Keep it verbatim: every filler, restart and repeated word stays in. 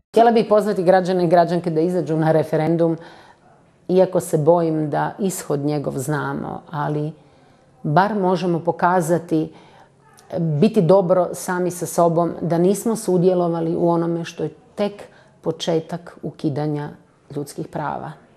Htjela bih pozvati građane i građanke da izađu na referendum, iako se bojim da ishod njegov znamo, ali bar možemo pokazati, biti dobro sami sa sobom, da nismo sudjelovali u onome što je tek početak ukidanja ljudskih prava.